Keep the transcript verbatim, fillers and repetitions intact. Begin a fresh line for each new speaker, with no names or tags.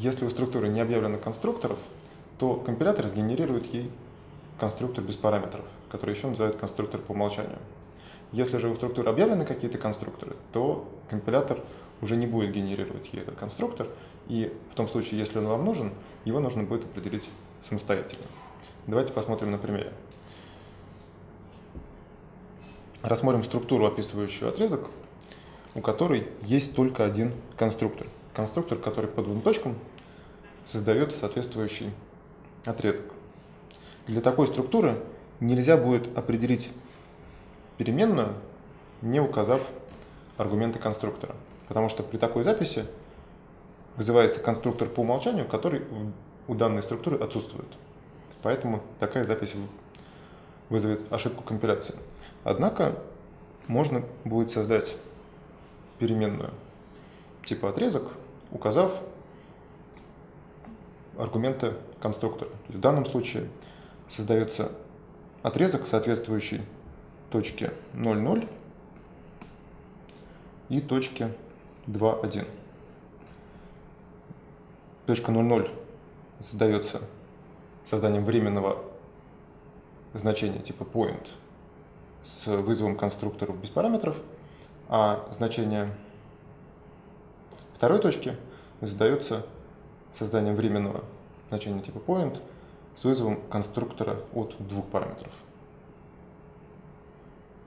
Если у структуры не объявлено конструкторов, то компилятор сгенерирует ей конструктор без параметров, который еще называют конструктор по умолчанию. Если же у структуры объявлены какие-то конструкторы, то компилятор уже не будет генерировать ей этот конструктор, и в том случае, если он вам нужен, его нужно будет определить самостоятельно. Давайте посмотрим на примере. Рассмотрим структуру, описывающую отрезок, у которой есть только один конструктор. Конструктор, который по двум точкам создает соответствующий отрезок. Для такой структуры нельзя будет определить переменную, не указав аргументы конструктора, потому что при такой записи вызывается конструктор по умолчанию, который у данной структуры отсутствует. Поэтому такая запись вызовет ошибку компиляции. Однако можно будет создать переменную типа отрезок, указав аргументы конструктора. В данном случае создается отрезок, соответствующий точке ноль ноль и точке два один. Точка ноль ноль задается созданием временного значения типа point с вызовом конструкторов без параметров, а значение второй точки задается созданием временного значения типа point с вызовом конструктора от двух параметров.